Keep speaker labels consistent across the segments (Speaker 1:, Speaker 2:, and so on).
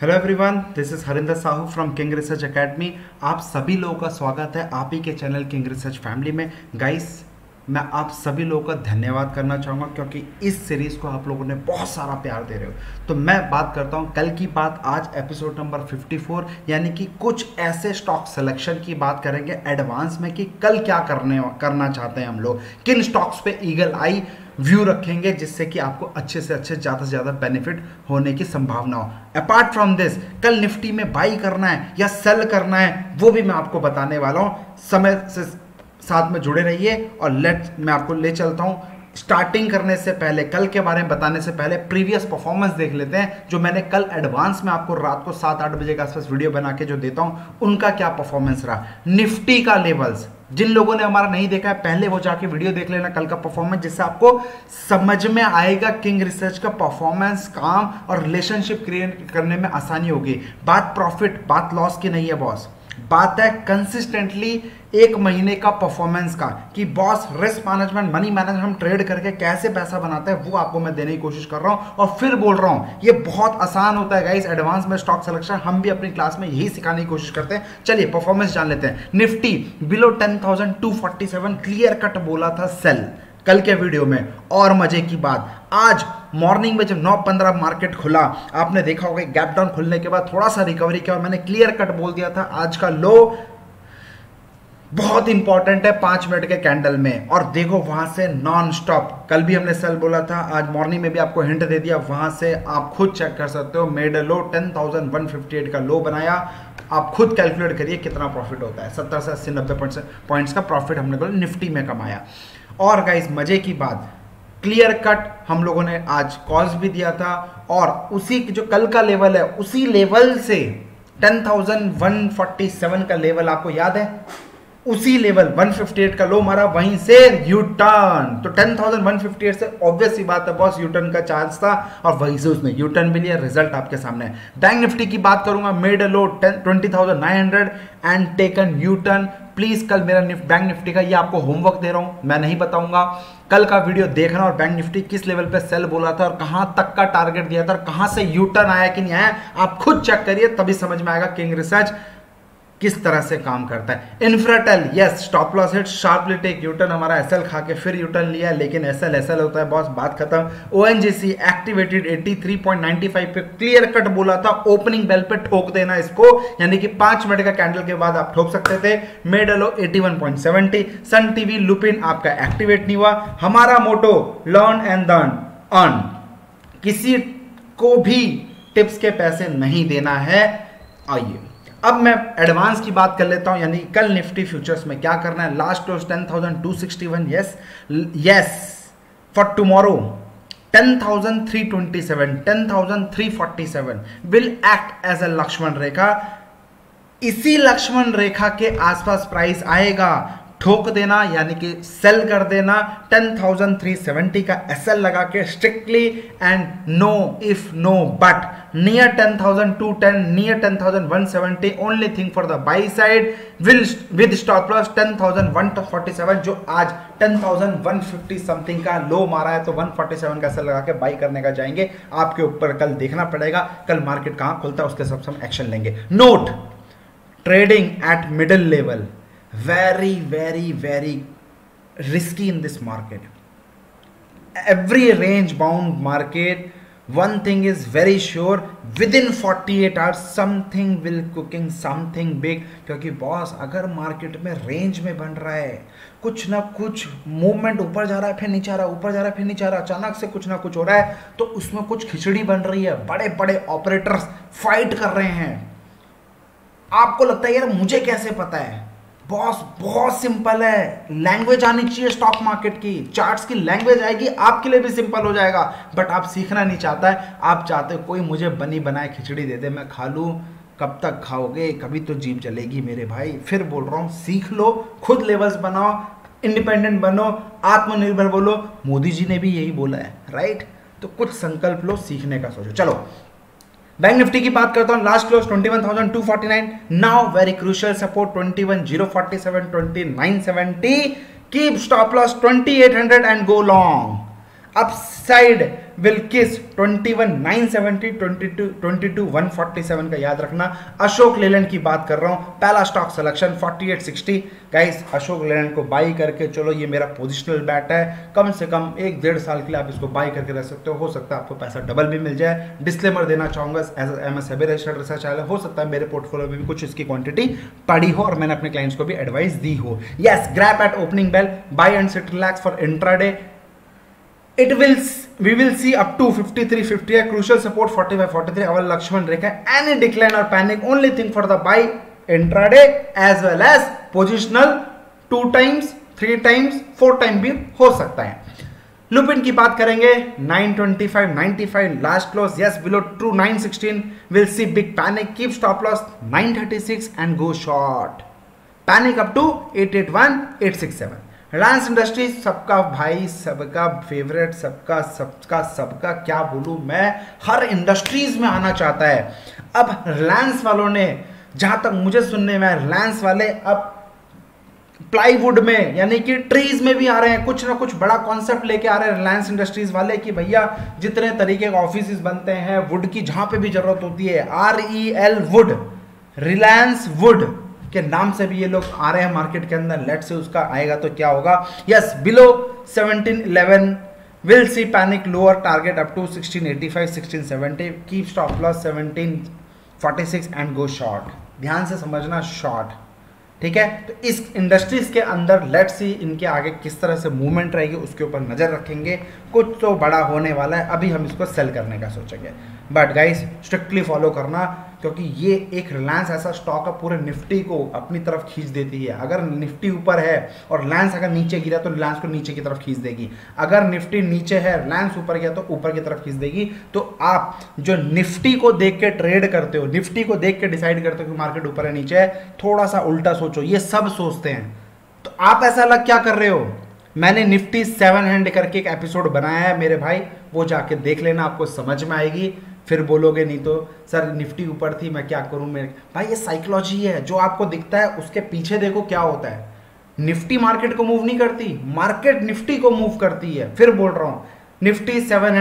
Speaker 1: Hello everyone, this is Harinder Sahu from king research academy. आप सभी लोगों का स्वागत है आप ही के चैनल किंग रिसर्च फैमिली में। गाइस, मैं आप सभी लोगों का धन्यवाद करना चाहूँगा क्योंकि इस सीरीज़ को आप लोगों ने बहुत सारा प्यार दे रहे हो। तो मैं बात करता हूँ कल की बात, आज एपिसोड नंबर 54, यानी कि कुछ ऐसे स्टॉक सिलेक्शन की बात करेंगे एडवांस में कि कल क्या करना चाहते हैं हम लोग, किन स्टॉक्स पे ईगल आई व्यू रखेंगे जिससे कि आपको अच्छे से अच्छे ज़्यादा से ज़्यादा बेनिफिट होने की संभावना हो। अपार्ट फ्रॉम दिस, कल निफ्टी में बाई करना है या सेल करना है वो भी मैं आपको बताने वाला हूँ। समय से साथ में जुड़े रहिए और मैं आपको ले चलता हूँ। स्टार्टिंग करने से पहले, कल के बारे में बताने से पहले प्रीवियस परफॉर्मेंस देख लेते हैं जो मैंने कल एडवांस में आपको रात को 7-8 बजे के आसपास वीडियो बना के जो देता हूँ उनका क्या परफॉर्मेंस रहा। निफ्टी का लेवल्स, जिन लोगों ने हमारा नहीं देखा है पहले वो जाके वीडियो देख लेना कल का परफॉर्मेंस, जिससे आपको समझ में आएगा किंग रिसर्च का परफॉर्मेंस, काम और रिलेशनशिप क्रिएट करने में आसानी होगी। बात प्रॉफिट, बात लॉस की नहीं है बॉस, बात है कंसिस्टेंटली एक महीने का परफॉर्मेंस का कि boss risk management, money management हम ट्रेड करके कैसे पैसा बनाते हैं वो आपको मैं देने की कोशिश कर रहा हूं। और फिर बोल रहा हूं ये बहुत आसान होता है गाइस, एडवांस में स्टॉक सिलेक्शन हम भी अपनी क्लास में यही सिखाने की कोशिश करते हैं। चलिए परफॉर्मेंस जान लेते हैं। निफ्टी बिलो 10,247 क्लियर कट बोला था सेल कल के वीडियो में। और मजे की बात, आज मॉर्निंग में जब 9:15 मार्केट खुला, आपने देखा होगा गैप डाउन खुलने के बाद थोड़ा सा रिकवरी किया और मैंने क्लियर कट बोल दिया था आज का लो बहुत इंपॉर्टेंट है 5 मिनट के कैंडल में। और देखो वहां से नॉन स्टॉप, कल भी हमने सेल बोला था, आज मॉर्निंग में भी आपको हिंट दे दिया, वहां से आप खुद चेक कर सकते हो। मेड लो 10,158 का लो बनाया, आप खुद कैलकुलेट करिए कितना प्रॉफिट होता है। 70 से 80-90 पॉइंट्स का प्रॉफिट हमने को निफ्टी में कमाया। और गाइस मजे की बात, क्लियर कट हम लोगों ने आज कॉल्स भी दिया था और उसी जो कल का लेवल है उसी लेवल से 10,147 का लेवल आपको याद है, उसी लेवल 158 का लो मारा, वहीं से यू टर्न। तो 10,158 से ऑब्वियस सी बात है बॉस यू टर्न का चांस था और वहीं से उसने यू टर्न भी लिया। रिजल्ट आपके सामने है। बैंक निफ्टी की बात करूंगा, made a low 20,900 and taken U turn. Please कल मेरा बैंक निफ्टी का ये आपको होमवर्क दे रहा हूं, मैं नहीं बताऊंगा, कल का वीडियो देखना और बैंक निफ्टी किस लेवल पे सेल बोला था और कहां तक का टारगेट दिया था और कहां से यू टर्न आया कि नहीं आया, आप खुद चेक करिए, तभी समझ में आएगा किंग रिसर्च किस तरह से काम करता है। Infratel, yes stop loss hit, sharply take U turn, हमारा एसएल खा के फिर यूटर्न लिया, लेकिन एसएल होता है बॉस, बात खत्म। ओएनजीसी एक्टिवेटेड 83.95 पे क्लियर कट बोला था, ओपनिंग बेल पे ठोक देना इसको, यानी कि 5 मिनट का कैंडल के बाद आप ठोक सकते थे। मेडलो 81.70। सन टीवी लुपिन आपका एक्टिवेट नहीं हुआ। हमारा मोटो लर्न एंड अर्न, किसी को भी टिप्स के पैसे नहीं देना है। आइए अब मैं एडवांस की बात कर लेता हूं, यानी कल निफ्टी फ्यूचर्स में क्या करना है। Last close 10,261, yes for tomorrow 10,327, 10,347 will act as a Lakshman rekha. इसी लक्ष्मण रेखा के आसपास प्राइस आएगा, ठोक देना यानी कि सेल कर देना। 10,370 का एसएल लगा के strictly and no if no but near 10,210, near 10,170, only thing for the buy side with stop loss 10,147, जो आज 10,150 समथिंग का लो मारा है, तो 147 का एसएल लगा के बाई करने का जाएंगे। आपके ऊपर कल देखना पड़ेगा कल मार्केट कहां खुलता है, उसके सबसे हम एक्शन लेंगे। Note, trading at middle level very very risky in this market, every range bound market. One thing is very sure, within 48 hours something will cooking something big, क्योंकि बॉस अगर मार्केट में रेंज में बन रहा है, कुछ ना कुछ मूवमेंट, ऊपर जा रहा है फिर नीचे आ रहा है, ऊपर जा रहा है फिर नीचे आ रहा है, अचानक से कुछ ना कुछ हो रहा है, तो उसमें कुछ खिचड़ी बन रही है, बड़े बड़े ऑपरेटर्स फाइट कर रहे हैं। आपको लगता है यार मुझे कैसे पता है, बॉस बहुत सिंपल है, लैंग्वेज आनी चाहिए स्टॉक मार्केट की, चार्ट्स की लैंग्वेज आएगी आपके लिए भी सिंपल हो जाएगा। बट आप सीखना नहीं चाहता है, आप चाहते हो कोई मुझे बनी बनाए खिचड़ी दे दे मैं खा लूं। कब तक खाओगे, कभी तो जीभ जलेगी मेरे भाई। फिर बोल रहा हूं सीख लो, खुद लेवल्स बनाओ, इंडिपेंडेंट बनो, आत्मनिर्भर बोलो, मोदी जी ने भी यही बोला है, राइट। तो कुछ संकल्प लो, सीखने का सोचो। चलो बैंक निफ्टी की बात करता हूं, last close 21,249, now very crucial support 21,047, 2970, keep stop loss 2,800 and go long. Upside will kiss 21,970, 22,147 का याद रखना। अशोक लेलैंड की बात कर रहा हूं, पहला stock selection 4860। Guys Ashok Leyland को बाई करके चलो, ये मेरा पोजिशनल बैट है, कम से कम 1-1.5 साल के लिए आप इसको बाई करके रह सकते हो सकता है आपको पैसा डबल भी मिल जाए। डिस्क्लेमर देना चाहूंगा, as M S SEBI registered research channel, हो सकता है मेरे पोर्टफोलियो में भी कुछ इसकी क्वांटिटी पड़ी हो और मैंने अपने क्लाइंट्स को भी एडवाइस दी हो। Yes, grab at opening bell, buy and sit relax for intraday. We will see up to 53.50, a crucial support 45.43, our Lakshman Rekha. Any decline or panic, only thing for the buy intraday as well as positional 2 times, 3 times, 4 times भी हो सकता है। Lupin की बात करेंगे 925.95 last close, yes below true 916, will see big panic, keep stop loss 936 and go short, panic up to 881,867। Reliance Industries सबका भाई, सबका फेवरेट, सबका क्या बोलूं मैं, हर इंडस्ट्रीज में आना चाहता है। अब रिलायंस वालों ने, जहां तक मुझे सुनने में, रिलायंस वाले अब प्लाईवुड में यानी कि ट्रीज में भी आ रहे हैं, कुछ ना कुछ बड़ा कॉन्सेप्ट लेके आ रहे हैं रिलायंस इंडस्ट्रीज वाले कि भैया जितने तरीके के ऑफिस बनते हैं वुड की, जहां पे भी जरूरत होती है, REL वुड, रिलायंस वुड के नाम से भी ये लोग आ रहे हैं मार्केट के अंदर। लेट्स से उसका आएगा तो क्या होगा। Yes, below 1711 will see panic, lower target up to 1685, 1670, keep stop loss 1746 and go short. ध्यान से समझना, शॉर्ट, ठीक है। तो इस इंडस्ट्रीज के अंदर लेट्स सी इनके आगे किस तरह से मूवमेंट रहेगी, उसके ऊपर नजर रखेंगे। कुछ तो बड़ा होने वाला है, अभी हम इसको सेल करने का सोचेंगे, बट गाइस स्ट्रिक्टली फॉलो करना, क्योंकि ये एक रिलायंस ऐसा स्टॉक है पूरे निफ्टी को अपनी तरफ खींच देती है। अगर निफ्टी ऊपर है और रिलायंस अगर नीचे गिरा तो रिलायंस को नीचे की तरफ खींच देगी, अगर निफ्टी नीचे है रिलायंस ऊपर गया तो ऊपर की तरफ खींच देगी। तो आप जो निफ्टी को देख के ट्रेड करते हो, निफ्टी को देख के डिसाइड करते हो कि मार्केट ऊपर है नीचे है, थोड़ा सा उल्टा सोचो। ये सब सोचते हैं, तो आप ऐसा अलग क्या कर रहे हो। मैंने निफ्टी 7 हैंड करके एक एपिसोड बनाया है मेरे भाई, वो जाके देख लेना, आपको समझ में आएगी। फिर बोलोगे नहीं तो सर निफ्टी ऊपर थी मैं क्या करूं मेरे भाई, ये साइकोलॉजी है। जो आपको दिखता है उसके पीछे देखो क्या होता है। निफ्टी मार्केट को मूव नहीं करती, मार्केट निफ्टी को मूव करती है। फिर बोल रहा हूं, निफ्टी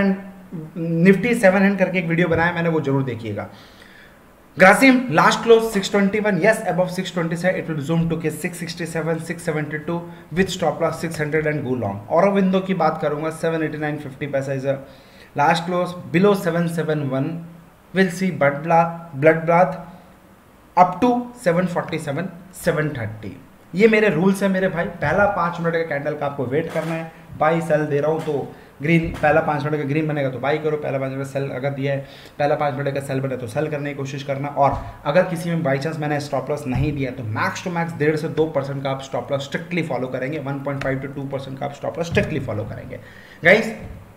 Speaker 1: 7 हैंड करके एक वीडियो बनाया मैंने, वो जरूर देखिएगा। Grasim last close 621, yes above 620 है, इट विल जूम टू के 667, 672 with stop loss 600 and go long. Aurobindo की बात करूंगा 789.50 पैसा is last close, below 771 will see blood bath up to 747, 730। ये मेरे रूल्स है मेरे भाई। पहला 5 मिनट का कैंडल का आपको वेट करना है। बाई सेल दे रहा हूँ तो ग्रीन, पहला 5 मिनट का ग्रीन बनेगा तो बाई करो, पहला 5 मिनट का सेल अगर दिया है, पहला 5 मिनट का सेल बने तो सेल करने की कोशिश करना। और अगर किसी में बाई चांस मैंने स्टॉप लॉस नहीं दिया तो मैक्स टू मैक्स 1.5 से 2% का आप स्टॉप लॉस स्ट्रिक्टली फॉलो करेंगे, 1.5 to 2% का आप स्टॉप लॉस स्ट्रिक्टली फॉलो करेंगे। गाइस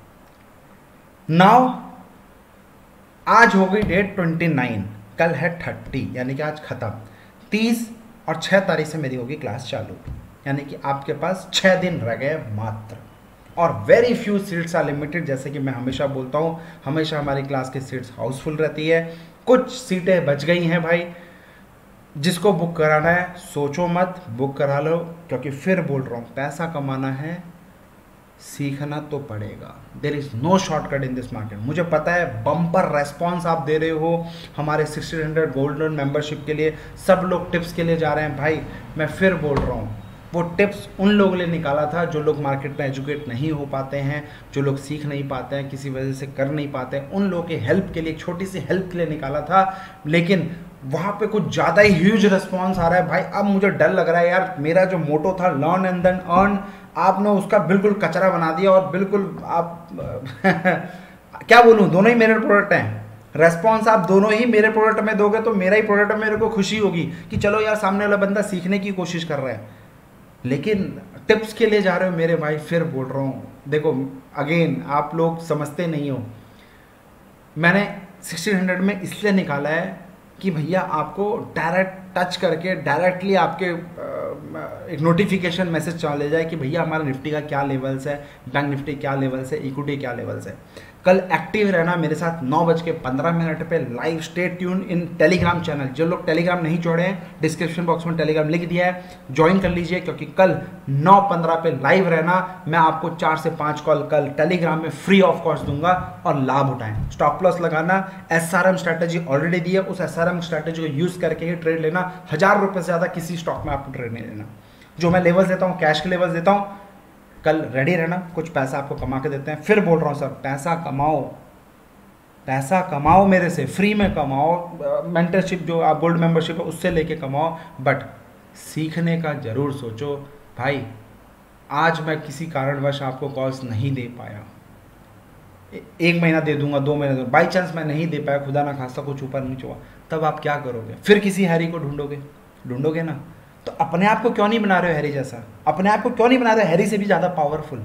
Speaker 1: नाउ आज हो गई डेट 29, कल है 30, यानी कि आज खत्म। 30 और 6 तारीख से मेरी होगी क्लास चालू, यानी कि आपके पास 6 दिन रह गए मात्र। और very few seats are limited, जैसे कि मैं हमेशा बोलता हूँ, हमेशा हमारी क्लास की सीट्स हाउसफुल रहती है। कुछ सीटें बच गई हैं भाई, जिसको बुक कराना है सोचो मत, बुक करा लो, क्योंकि फिर बोल रहा हूँ पैसा कमाना है, सीखना तो पड़ेगा। There is no shortcut in this market. मुझे पता है बम्पर रेस्पॉन्स आप दे रहे हो हमारे 1600 गोल्डन मेंबरशिप के लिए, सब लोग टिप्स के लिए जा रहे हैं भाई। मैं फिर बोल रहा हूँ, वो टिप्स उन लोगों के लिए निकाला था जो लोग मार्केट में एजुकेट नहीं हो पाते हैं, जो लोग सीख नहीं पाते हैं, किसी वजह से कर नहीं पाते हैं, उन लोगों के हेल्प के लिए, छोटी सी हेल्प के लिए निकाला था। लेकिन वहाँ पे कुछ ज़्यादा ही ह्यूज रिस्पॉन्स आ रहा है भाई। अब मुझे डर लग रहा है यार, मेरा जो मोटो था लर्न एंड देन अर्न, आपने उसका बिल्कुल कचरा बना दिया। और बिल्कुल आप क्या बोलूँ, दोनों ही मेरे प्रोडक्ट हैं। रेस्पॉन्स आप दोनों ही मेरे प्रोडक्ट में दोगे तो मेरा ही प्रोडक्ट मेरे को खुशी होगी कि चलो यार सामने वाला बंदा सीखने की कोशिश कर रहा है। लेकिन टिप्स के लिए जा रहे हो मेरे भाई, फिर बोल रहा हूँ, देखो अगेन आप लोग समझते नहीं हो। मैंने 1600 में इसलिए निकाला है कि भैया आपको डायरेक्ट टच करके डायरेक्टली आपके एक नोटिफिकेशन मैसेज चले जाए कि भैया हमारा निफ्टी का क्या लेवल्स है, बैंक निफ्टी क्या लेवल्स है, इक्विटी क्या लेवल्स है। कल एक्टिव रहना मेरे साथ 9:15 पे live. Stay tune in Telegram channel. जो लोग टेलीग्राम नहीं जोड़े हैं, डिस्क्रिप्शन बॉक्स में टेलीग्राम लिख दिया है, ज्वाइन कर लीजिए, क्योंकि कल 9:15 पे लाइव रहना। मैं आपको 4 से 5 कॉल कल टेलीग्राम में फ्री ऑफ कॉस्ट दूंगा और लाभ उठाएं। स्टॉप लॉस लगाना, SRM स्ट्रैटेजी ऑलरेडी दी है, उस SRM स्ट्रैटेजी को यूज करके ही ट्रेड लेना। 1000 रुपये से ज़्यादा किसी स्टॉक में आपको ट्रेड नहीं लेना। जो मैं लेवल्स देता हूँ, कैश के लेवल्स देता हूँ, कल रेडी रहना, कुछ पैसा आपको कमा के देते हैं। फिर बोल रहा हूँ सर, पैसा कमाओ मेरे से, फ्री में कमाओ। मेंटरशिप जो आप गोल्ड मेंबरशिप है उससे लेके कमाओ, बट सीखने का जरूर सोचो। भाई आज मैं किसी कारणवश आपको कॉल्स नहीं दे पाया, 1 महीना दे दूंगा, 2 महीने दूंगा, बाई चांस मैं नहीं दे पाया, खुदा ना खास्ता कुछ ऊपर नीचे हुआ, तब आप क्या करोगे? फिर किसी हैरी को ढूंढोगे ना। तो अपने आप को क्यों नहीं बना रहे हो हैरी जैसा? अपने आप को क्यों नहीं बना रहे हो हैरी से भी ज़्यादा पावरफुल?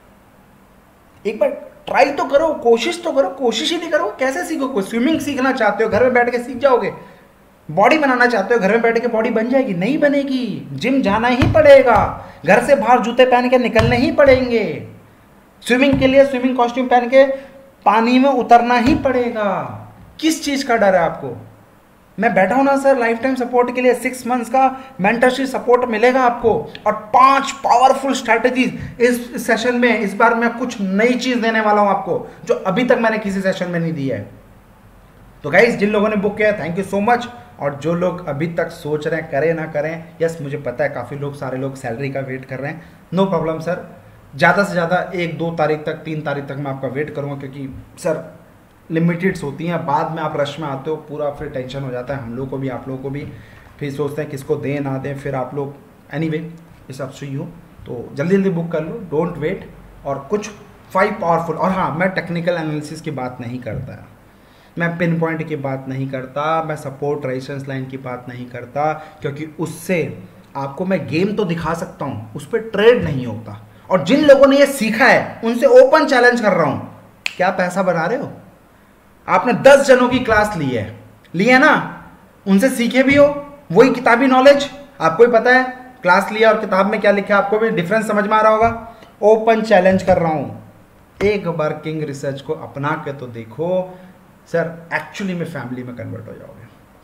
Speaker 1: एक बार ट्राई तो करो, कोशिश तो करो। कोशिश ही नहीं करो, कैसे सीखोगे? स्विमिंग सीखना चाहते हो, घर में बैठ के सीख जाओगे। बॉडी बनाना चाहते हो, घर में बैठ के बॉडी बन जाएगी? नहीं बनेगी, जिम जाना ही पड़ेगा, घर से बाहर जूते पहन के निकलने ही पड़ेंगे। स्विमिंग के लिए स्विमिंग कॉस्ट्यूम पहन के पानी में उतरना ही पड़ेगा। किस चीज़ का डर है आपको? मैं बैठा हूं ना सर लाइफ टाइम सपोर्ट के लिए, 6 मंथ्स का मेंटरशिप सपोर्ट मिलेगा आपको और 5 पावरफुल स्ट्रैटेजीज इस सेशन में। इस बार मैं कुछ नई चीज देने वाला हूं आपको, जो अभी तक मैंने किसी सेशन में नहीं दी है। तो गाइस, जिन लोगों ने बुक किया थैंक यू सो मच। और जो लोग अभी तक सोच रहे हैं करें ना करें, यस मुझे पता है काफ़ी लोग, सारे लोग सैलरी का वेट कर रहे हैं। नो प्रॉब्लम सर, ज़्यादा से ज़्यादा 1-2 तारीख तक, 3 तारीख तक मैं आपका वेट करूँगा, क्योंकि सर लिमिटेड्स होती हैं। बाद में आप रश में आते हो, पूरा फिर टेंशन हो जाता है हम लोग को भी, आप लोगों को भी। फिर सोचते हैं किसको दें ना दें, फिर आप लोग एनीवे इस अप यू। तो जल्दी जल्दी बुक कर लो, डोंट वेट। और कुछ 5 पावरफुल, और हाँ, मैं टेक्निकल एनालिसिस की बात नहीं करता, मैं पिन पॉइंट की बात नहीं करता, मैं सपोर्ट रेजिस्टेंस लाइन की बात नहीं करता, क्योंकि उससे आपको मैं गेम तो दिखा सकता हूँ, उस पर ट्रेड नहीं होता। और जिन लोगों ने ये सीखा है उनसे ओपन चैलेंज कर रहा हूँ, क्या पैसा बना रहे हो? आपने 10 जनों की क्लास ली है ना, उनसे सीखे भी हो, वही किताबी नॉलेज आपको ही पता है, क्लास लिया और किताब में क्या लिखा है आपको भी डिफरेंस समझ में आ रहा होगा। ओपन चैलेंज कर रहा हूं, एक बार किंग रिसर्च को अपना के तो देखो सर, एक्चुअली में फैमिली में कन्वर्ट हो जाओगे।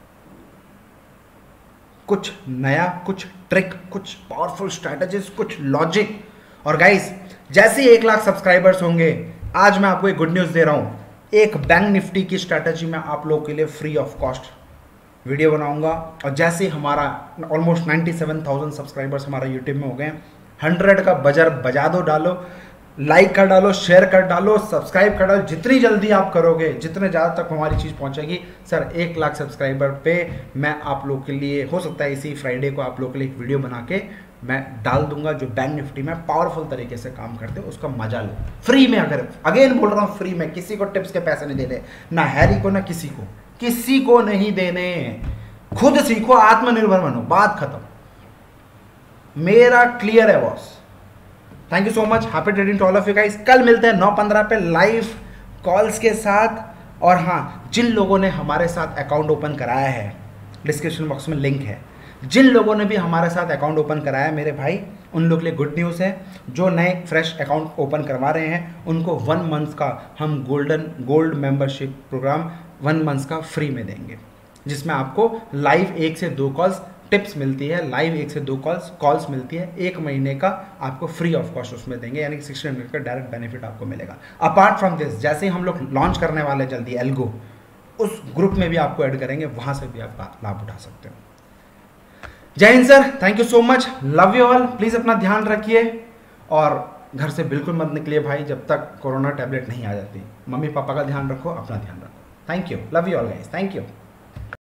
Speaker 1: कुछ नया, कुछ ट्रिक, कुछ पावरफुल स्ट्रैटेजीज, कुछ लॉजिक। और गाइस, जैसे ही 1 लाख सब्सक्राइबर्स होंगे, आज मैं आपको एक गुड न्यूज दे रहा हूं, एक बैंक निफ्टी की स्ट्रैटेजी मैं आप लोगों के लिए फ्री ऑफ कॉस्ट वीडियो बनाऊंगा। और जैसे हमारा ऑलमोस्ट 97,000 सब्सक्राइबर्स हमारा यूट्यूब में हो गए, 100 का बजर बजा दो, डालो, लाइक कर डालो, शेयर कर डालो, सब्सक्राइब कर डालो। जितनी जल्दी आप करोगे, जितने ज़्यादा तक हमारी चीज़ पहुंचेगी। सर 1 लाख सब्सक्राइबर पे मैं आप लोग के लिए, हो सकता है इसी फ्राइडे को आप लोग के लिए एक वीडियो बना के मैं डाल दूंगा, जो बैंक निफ्टी में पावरफुल तरीके से काम करते हो, उसका मजा लो फ्री में। अगर अगेन बोल रहा हूँ, फ्री में, किसी को टिप्स के पैसे नहीं देने, ना हैरी को, ना किसी को नहीं देने। खुद सीखो, आत्मनिर्भर बनो, बात खत्म। मेरा क्लियर है boss. Thank you so much, happy trading to all of you guys. कल मिलते हैं 9:15 पे लाइव कॉल्स के साथ। और हाँ, जिन लोगों ने हमारे साथ अकाउंट ओपन कराया है, डिस्क्रिप्शन बॉक्स में लिंक है, जिन लोगों ने भी हमारे साथ अकाउंट ओपन कराया है मेरे भाई, उन लोग के लिए गुड न्यूज़ है। जो नए फ्रेश अकाउंट ओपन करवा रहे हैं उनको 1 मंथ का हम गोल्ड मेंबरशिप प्रोग्राम 1 मंथ का फ्री में देंगे, जिसमें आपको लाइव 1 से 2 कॉल्स टिप्स मिलती है, लाइव 1 से 2 कॉल्स मिलती है, 1 महीने का आपको फ्री ऑफ कॉस्ट उसमें देंगे, यानी कि 60 मिनट का डायरेक्ट बेनिफिट आपको मिलेगा। अपार्ट फ्रॉम दिस, जैसे ही हम लोग लॉन्च करने वाले जल्दी एल्गो, उस ग्रुप में भी आपको ऐड करेंगे, वहां से भी आप लाभ उठा सकते हो। जय Hind sir, thank you so much, love you all. Please अपना ध्यान रखिए और घर से बिल्कुल मत निकलिए भाई, जब तक कोरोना टैबलेट नहीं आ जाती। मम्मी पापा का ध्यान रखो, अपना ध्यान रखो। Thank you, love you all guys, thank you.